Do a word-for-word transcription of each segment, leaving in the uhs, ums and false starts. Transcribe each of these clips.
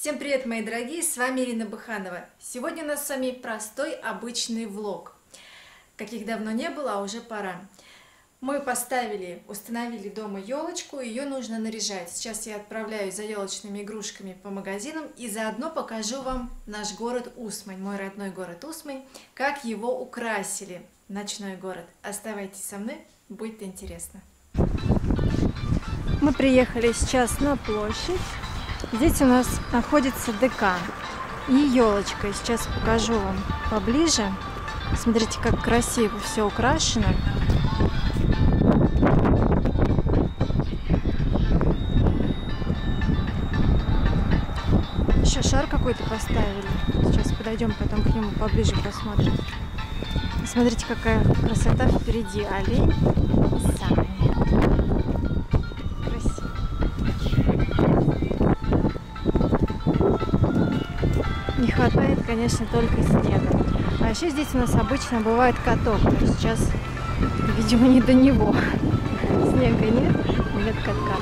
Всем привет, мои дорогие, с вами Ирина Быханова. Сегодня у нас с вами простой, обычный влог. Каких давно не было, а уже пора. Мы поставили, установили дома елочку, ее нужно наряжать. Сейчас я отправляюсь за елочными игрушками по магазинам и заодно покажу вам наш город Усмань, мой родной город Усмань, как его украсили, ночной город. Оставайтесь со мной, будет интересно. Мы приехали сейчас на площадь. Здесь у нас находится ДК и елочка. Сейчас покажу вам поближе. Смотрите, как красиво все украшено. Еще шар какой-то поставили. Сейчас подойдем, потом к нему поближе посмотрим. Смотрите, какая красота впереди. Олень и сани. Не хватает, конечно, только снега. А еще здесь у нас обычно бывает каток, но сейчас, видимо, не до него. Снега нет, нет катка.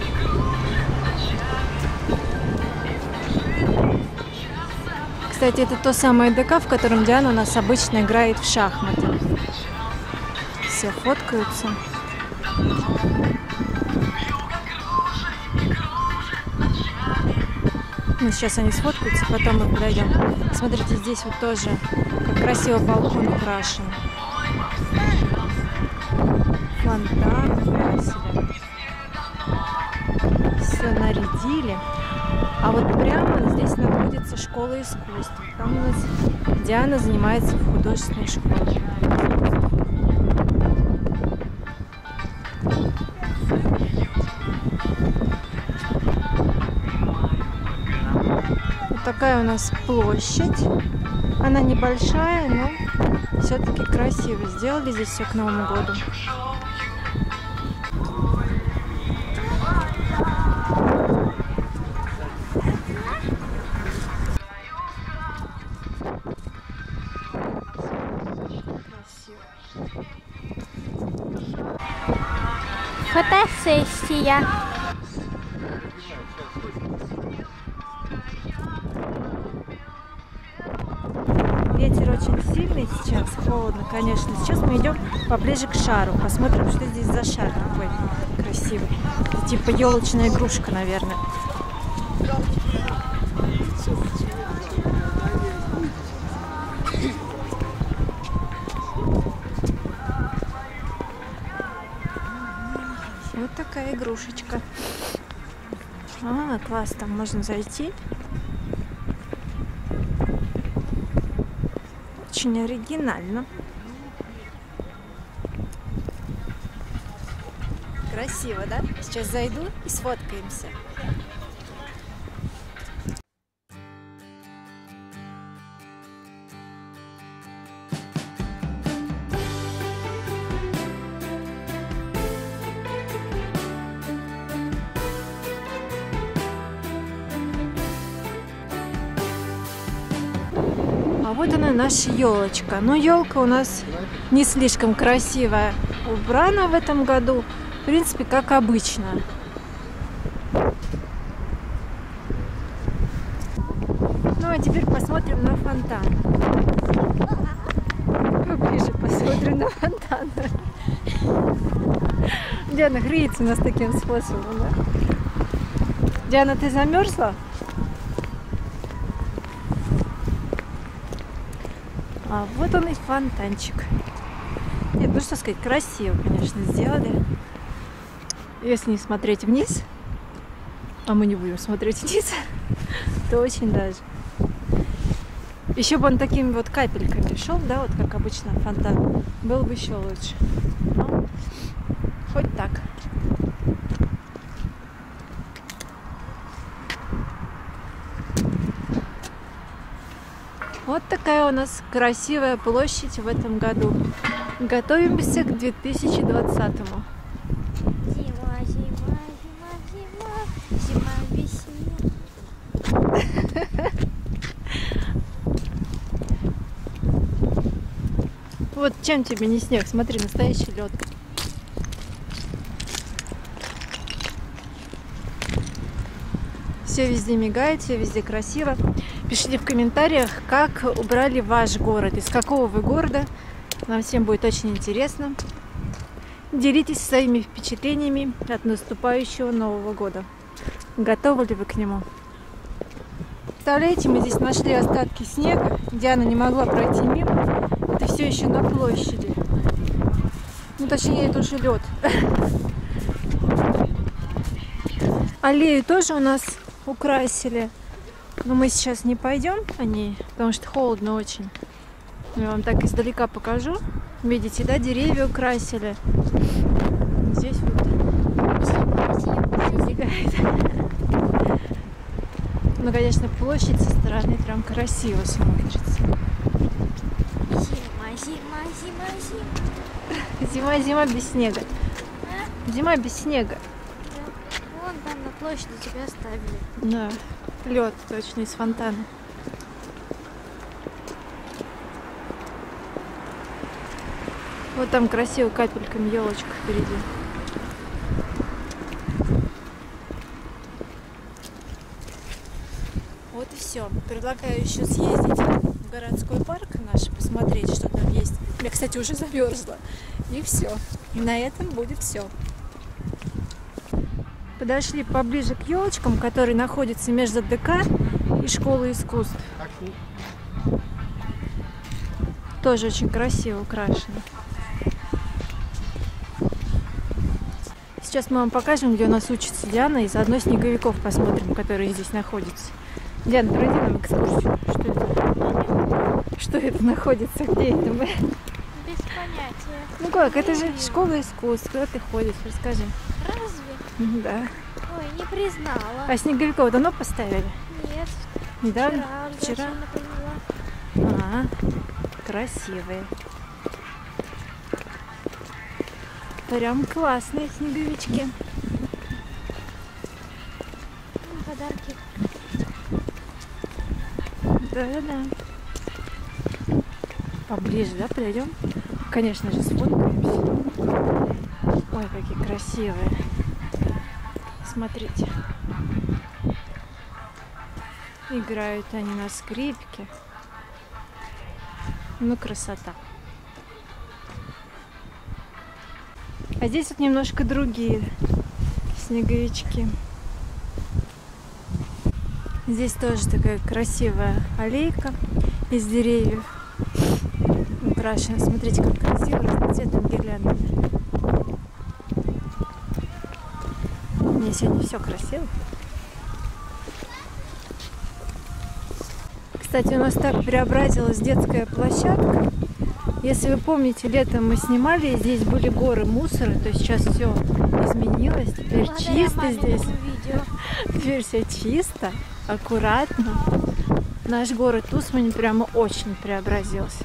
Кстати, это то самое ДК, в котором Диана у нас обычно играет в шахматы. Все фоткаются. Ну, сейчас они сфоткаются, потом мы подойдем. Смотрите, здесь вот тоже как красиво балкон украшен. Фонтан украсили. Все нарядили. А вот прямо здесь находится школа искусств. Там у нас Диана занимается в художественной школе. Такая у нас площадь. Она небольшая, но все-таки красиво сделали здесь все к Новому году. Фотосессия. Ветер очень сильный сейчас, холодно, конечно. Сейчас мы идем поближе к шару, посмотрим, что здесь за шар такой красивый. Это типа елочная игрушка, наверное. Вот такая игрушечка. А, класс, там можно зайти. Очень оригинально. Красиво, да? Сейчас зайду и сфоткаемся. А вот она, наша елочка. Но елка у нас не слишком красивая, убрана в этом году. В принципе, как обычно. Ну а теперь посмотрим на фонтан. Поближе посмотрим на фонтан. Диана греется у нас таким способом, да? Диана, ты замерзла? А вот он и фонтанчик. Нет, ну что сказать, красиво, конечно, сделали. Если не смотреть вниз, а мы не будем смотреть вниз, то очень даже. Еще бы он такими вот капельками шел, да, вот как обычно фонтан, было бы еще лучше. Но хоть так. Вот такая у нас красивая площадь в этом году. Готовимся к две тысячи двадцатому. Зима, зима, зима, зима, зима, весна. Вот чем тебе не снег? Смотри, настоящий лед. Все везде мигает, все везде красиво. Пишите в комментариях, как убрали ваш город, из какого вы города. Нам всем будет очень интересно. Делитесь своими впечатлениями от наступающего Нового года. Готовы ли вы к нему? Представляете, мы здесь нашли остатки снега. Диана не могла пройти мимо. Это все еще на площади. Ну, точнее, это уже лед. Аллею тоже у нас украсили. Но мы сейчас не пойдем по ней, потому что холодно очень. Я вам так издалека покажу. Видите, да, деревья украсили. Здесь вот зигает. Ну, конечно, площадь со стороны прям красиво смотрится. Зима, зима, зима, зима. Зима, зима без снега. А? Зима без снега. Да. Вон там на площади тебя оставили. Да, лед точно из фонтана. Вот там красиво капельками елочка впереди. Вот и все. Предлагаю еще съездить в городской парк наш, посмотреть, что там есть. Я, кстати, уже замерзла. И все. И на этом будет все. Подошли поближе к елочкам, которые находятся между ДК и школой искусств. Тоже очень красиво украшены. Сейчас мы вам покажем, где у нас учится Диана, и заодно снеговиков посмотрим, которые здесь находятся. Диана, пройди нам экскурсию. Что это? Что это находится? Где это мы? Без понятия. Ну как, это же школа искусств. Куда ты ходишь? Расскажи. Разве? Да. Ой, не признала. А снеговиков давно поставили? Нет. Недавно? Вчера. Вчера? А, красивые. Прям классные снеговички. Подарки. Да-да-да. Поближе, да, подойдем? Конечно же, сфоткаемся. Ой, какие красивые. Смотрите. Играют они на скрипке. Ну, красота. А здесь вот немножко другие снеговички. Здесь тоже такая красивая аллейка из деревьев. Украшена. Смотрите, как красиво, разноцветными гирляндами. Мне сегодня все красиво. Кстати, у нас так преобразилась детская площадка. Если вы помните, летом мы снимали, здесь были горы мусора, то сейчас все изменилось. Теперь Благодаря чисто здесь. видео. Теперь все чисто, аккуратно. Наш город Усмань прямо очень преобразился.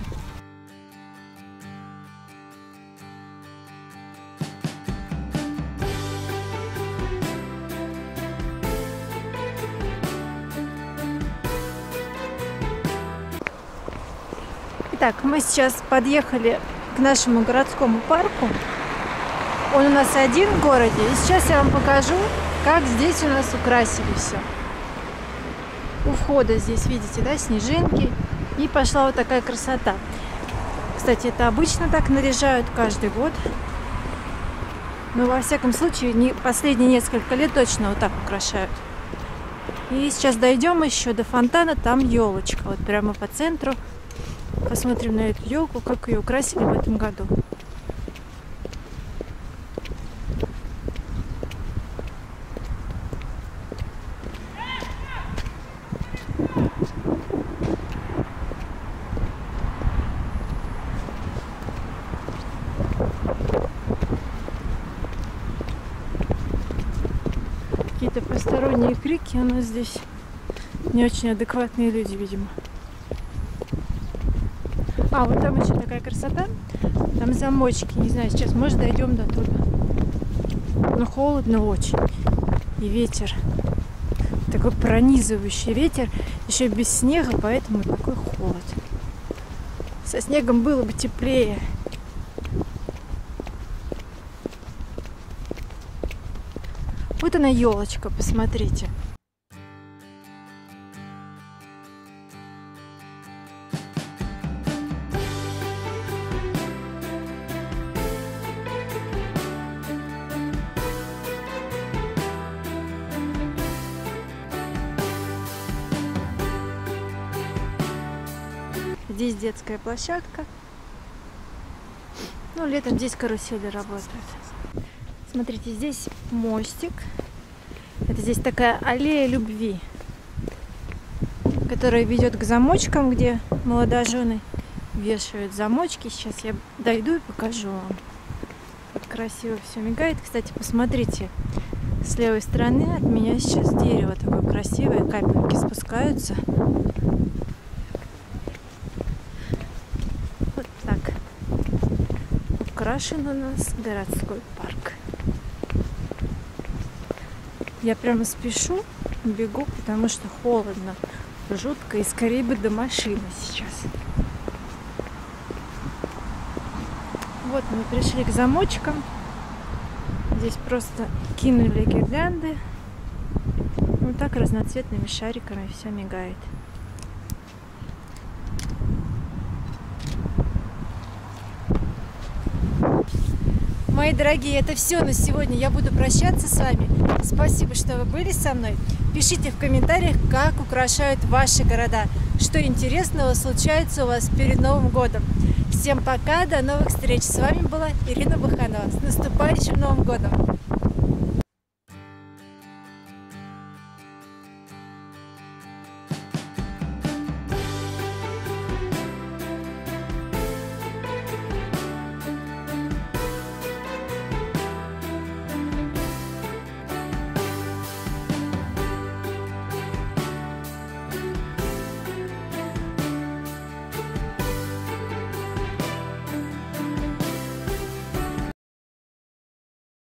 Итак, мы сейчас подъехали к нашему городскому парку. Он у нас один в городе. И сейчас я вам покажу, как здесь у нас украсили все. У входа здесь, видите, да, снежинки. И пошла вот такая красота. Кстати, это обычно так наряжают каждый год. Но во всяком случае, не, последние несколько лет точно вот так украшают. И сейчас дойдем еще до фонтана. Там елочка. Вот прямо по центру. Посмотрим на эту елку, как ее украсили в этом году. Какие-то посторонние крики у нас здесь. Не очень адекватные люди, видимо. А, вот там еще такая красота. Там замочки. Не знаю, сейчас, может, дойдем до туда. Но холодно очень. И ветер. Такой пронизывающий ветер. Еще без снега, поэтому такой холод. Со снегом было бы теплее. Вот она, елочка, посмотрите. Здесь детская площадка. Ну, летом здесь карусели работают. Смотрите, здесь мостик. Это здесь такая аллея любви, которая ведет к замочкам, где молодожены вешают замочки. Сейчас я дойду и покажу вам. Вот красиво все мигает. Кстати, посмотрите, с левой стороны от меня сейчас дерево такое красивое, капельки спускаются. Вот так украшен у нас городской парк. Я прямо спешу, бегу, потому что холодно, жутко, и скорее бы до машины сейчас. Вот мы пришли к замочкам. Здесь просто кинули гирлянды. Вот так разноцветными шариками все мигает. Мои дорогие, это все на сегодня. Я буду прощаться с вами. Спасибо, что вы были со мной. Пишите в комментариях, как украшают ваши города, что интересного случается у вас перед Новым годом. Всем пока, до новых встреч. С вами была Ирина Быханова. С наступающим Новым годом!